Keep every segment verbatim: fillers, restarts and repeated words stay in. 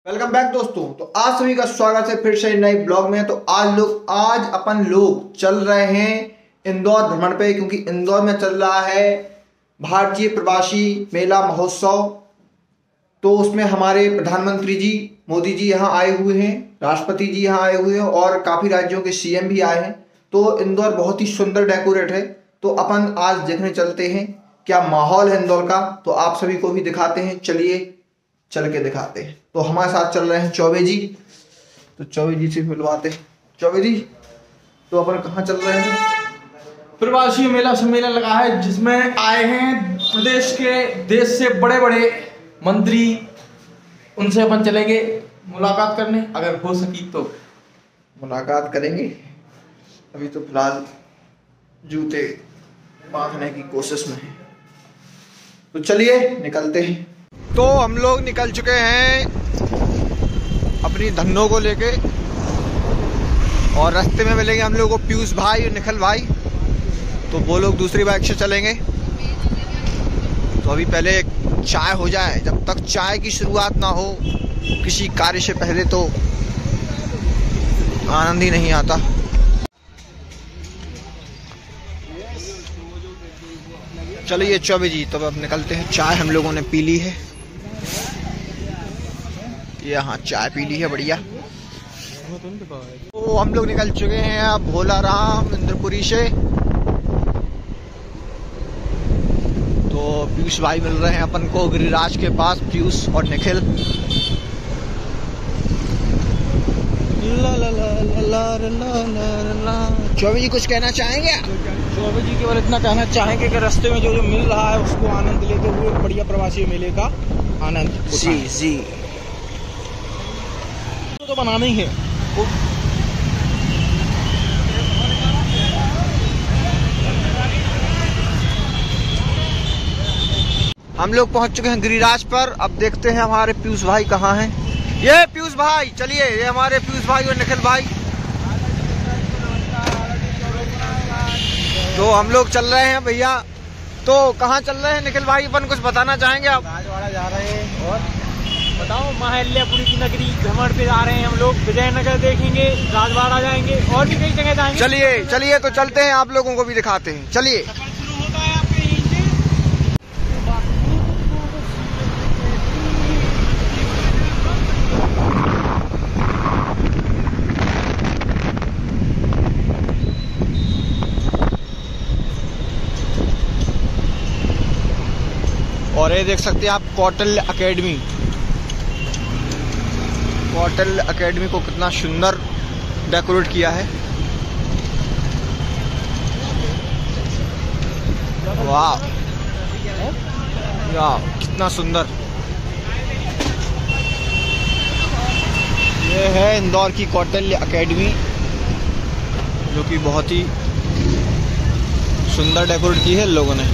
Welcome back दोस्तों। तो आज सभी का स्वागत है फिर से नए ब्लॉग में। तो आज लोग आज अपन लोग चल रहे हैं इंदौर भ्रमण पे, क्योंकि इंदौर में चल रहा है भारतीय प्रवासी मेला महोत्सव। तो उसमें हमारे प्रधानमंत्री जी मोदी जी यहाँ आए हुए हैं, राष्ट्रपति जी यहाँ आए हुए हैं और काफ़ी राज्यों के सीएम भी आए हैं। तो इंदौर बहुत ही सुंदर डेकोरेट है। तो अपन आज देखने चलते हैं क्या माहौल है इंदौर का, तो आप सभी को भी दिखाते हैं। चलिए चल के दिखाते हैं। तो हमारे साथ चल रहे हैं चौबे जी, तो चौबे जी से मिलवाते हैं। चौबे जी, तो अपन कहाँ चल रहे हैं? प्रवासी मेला सम्मेलन लगा है, जिसमें आए हैं प्रदेश के देश से बड़े बड़े मंत्री। उनसे अपन चलेंगे मुलाकात करने, अगर हो सकी तो मुलाकात करेंगे। अभी तो फिलहाल जूते बांधने की कोशिश में है, तो चलिए निकलते हैं। तो हम लोग निकल चुके हैं अपनी धन्नों को लेके, और रास्ते में मिलेंगे हम लोग को पीयूष भाई और निखिल भाई। तो वो लोग दूसरी बाइक से चलेंगे। तो अभी पहले चाय हो जाए, जब तक चाय की शुरुआत ना हो किसी कार्य से पहले तो आनंद ही नहीं आता। चलिए चौबे जी, तो अब निकलते हैं। चाय हम लोगों ने पी ली है, यहाँ चाय पी ली है बढ़िया। तो हम लोग निकल चुके हैं अब भोला राम इंद्रपुरी से। तो पीयूष भाई मिल रहे हैं अपन को गिरिराज के पास, पीयूष और निखिल। ला ला ला ला ला ला ला। चौबे जी कुछ कहना चाहेंगे? चौबे जी केवल इतना कहना चाहेंगे कि रास्ते में जो जो मिल रहा है उसको आनंद लेते हुए बढ़िया प्रवासी मेले का आनंद जी जी तो बनाना ही है। हम लोग पहुंच चुके हैं गिरिराज पर। अब देखते हैं हमारे पीयूष भाई कहाँ हैं। ये पीयूष भाई, चलिए ये हमारे पीयूष भाई और निखिल भाई। तो हम लोग चल रहे हैं भैया। तो कहाँ चल रहे हैं निखिल भाई, अपन कुछ बताना चाहेंगे आप? राजवाड़ा जा रहे हैं। और बताओ, महाल्यापुरी की नगरी भ्रमण पे जा रहे हैं हम लोग। विजयनगर देखेंगे, राजवाड़ा जाएंगे और भी कई जगह जाएंगे। चलिए चलिए तो चलते हैं, आप लोगों को भी दिखाते हैं। चलिए। और ये देख सकते हैं आप कौटिल्य एकेडमी। कौटिल्य एकेडमी को कितना सुंदर डेकोरेट किया है। वाह वाह, कितना सुंदर। ये है इंदौर की कौटिल्य एकेडमी, जो कि बहुत ही सुंदर डेकोरेट की है लोगों ने।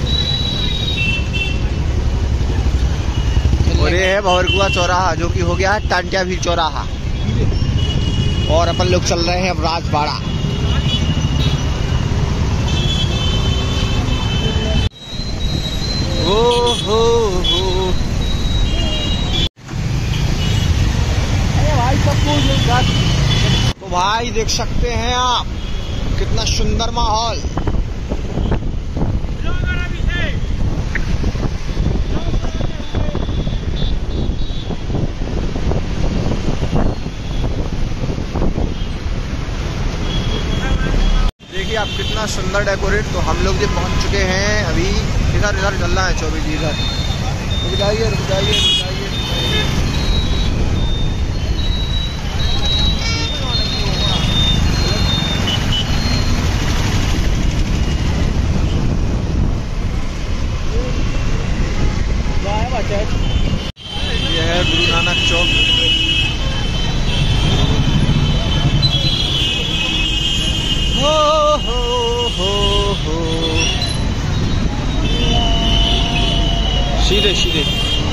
और ये है भवरकुआ चौराहा, जो कि हो गया है टांटिया भी चौराहा। और अपन लोग चल रहे हैं अब राजवाड़ा। ओ हो हो। अरे भाई सब तो भाई देख सकते हैं आप कितना सुंदर माहौल। आप कितना सुंदर डेकोरेट। तो हम लोग जो पहुंच चुके हैं अभी, इधर इधर चल रहा है चौबे जी, इधर रुक जाइए रुक जाइए रुक जाइए। ये है गुरु नानक चौक। हो हो हो हो। सीधे सीधे।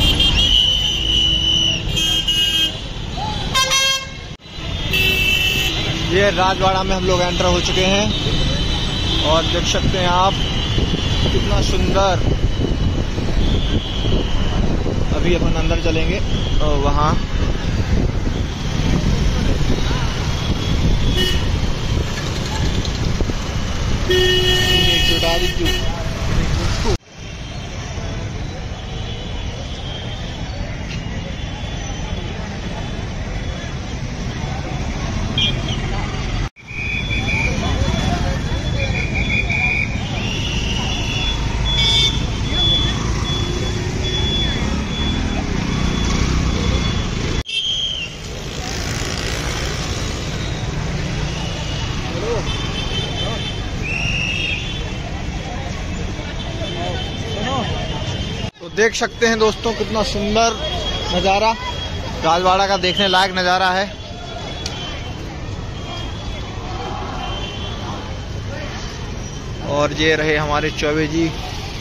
ये राजवाड़ा में हम लोग एंटर हो चुके हैं और देख सकते हैं आप कितना सुंदर। अभी अपन अंदर चलेंगे और वहाँ तो देख सकते हैं दोस्तों कितना सुंदर नज़ारा, राजवाड़ा का देखने लायक नज़ारा है। और ये रहे हमारे चौबे जी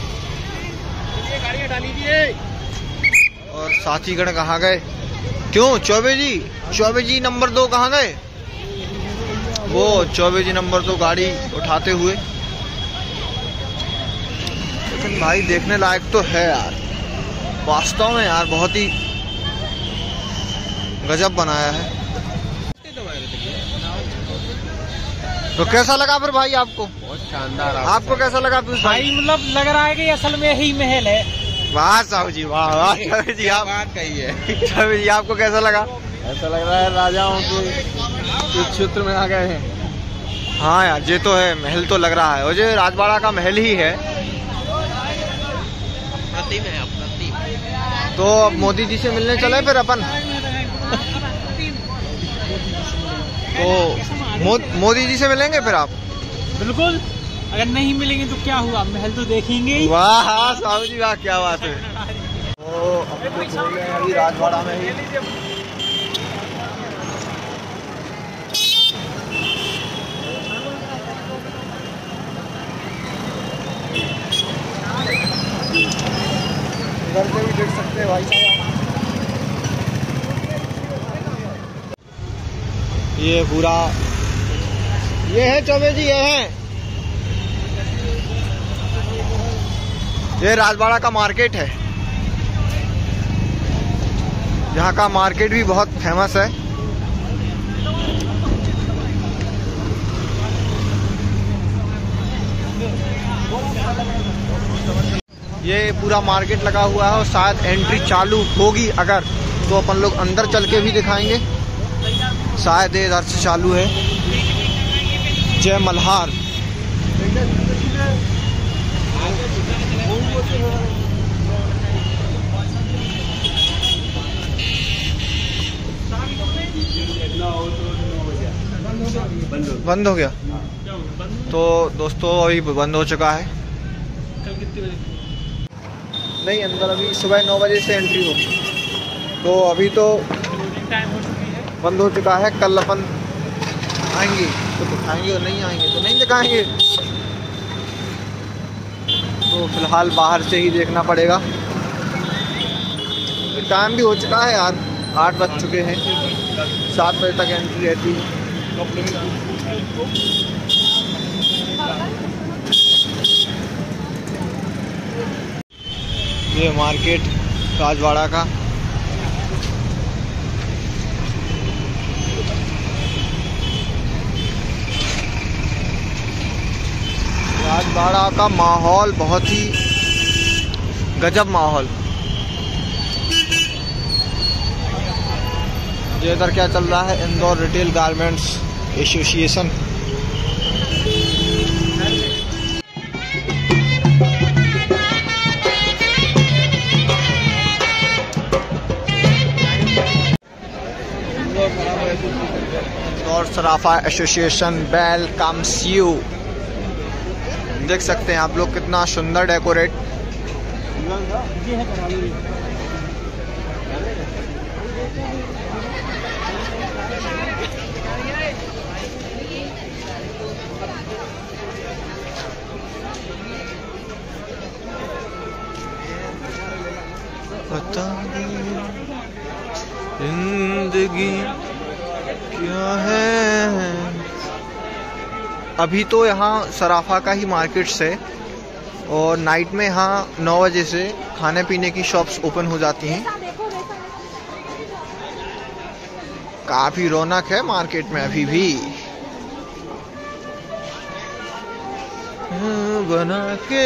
और साथीगण कहाँ गए? क्यों चौबे जी? चौबे जी नंबर दो कहाँ गए? वो चौबे जी नंबर दो गाड़ी उठाते हुए। लेकिन भाई देखने लायक तो है यार, वास्तव में यार बहुत ही गजब बनाया है। तो कैसा लगा फिर भाई आपको? बहुत शानदार। आपको कैसा लगा फिर भाई? मतलब लग रहा है कि असल में यही महल है। वाह साहब जी, वाह वाह चौबे जी, आप बात कही है। चौबे जी आपको कैसा लगा? ऐसा लग रहा है राजाओं के क्षेत्र में आ गए हैं। हाँ यार ये तो है, महल तो लग रहा है, और ये राजवाड़ा का महल ही है। प्रतिम है, प्रतिम। तो अब मोदी जी से मिलने चले फिर अपन। तो मो, मोदी जी से मिलेंगे फिर आप? बिल्कुल, अगर नहीं मिलेंगे तो क्या हुआ, महल तो देखेंगे ही। वाह हाँ साहब जी, वाह क्या बात है। तो अभी राजवाड़ा में ही इधर से भी देख सकते हैं भाई साहब। ये पूरा ये है चौबे जी, ये है ये राजवाड़ा का मार्केट है। यहाँ का मार्केट भी बहुत फेमस है। ये पूरा मार्केट लगा हुआ है और शायद एंट्री चालू होगी अगर तो अपन लोग अंदर चल के भी दिखाएंगे। शायद इधर से चालू है। जय मल्हार। बंद हो गया? तो दोस्तों अभी बंद हो चुका है। नहीं, अंदर अभी सुबह नौ बजे से एंट्री होगी, तो अभी तो बंद हो चुका है। कल अपन आएंगे तो दिखाएंगे और नहीं आएंगे तो नहीं दिखाएंगे। तो फिलहाल बाहर से ही देखना पड़ेगा। टाइम भी हो चुका है यार, आठ बज चुके हैं। सात बजे तक एंट्री रहती है। ये मार्केट राजवाड़ा का। राजवाड़ा का माहौल बहुत ही गजब माहौल। ये इधर क्या चल रहा है? Indore retail garments association. Indore Sarafa association welcomes you. देख सकते हैं आप लोग कितना सुंदर डेकोरेट। बता दे जिंदगी क्या है। अभी तो यहाँ सराफा का ही मार्केट्स है और नाइट में यहाँ नौ बजे से खाने पीने की शॉप्स ओपन हो जाती हैं। काफी रौनक है मार्केट में अभी भी। बना के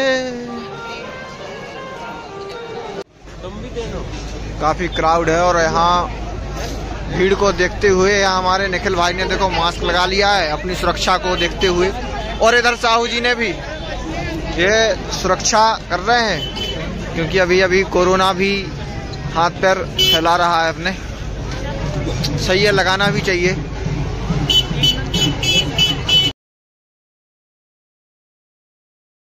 काफी क्राउड है और यहाँ भीड़ को देखते हुए यहाँ हमारे निखिल भाई ने देखो मास्क लगा लिया है अपनी सुरक्षा को देखते हुए, और इधर साहू जी ने भी ये सुरक्षा कर रहे हैं क्योंकि अभी अभी कोरोना भी हाथ पैर फैला रहा है अपने। सही है, लगाना भी चाहिए।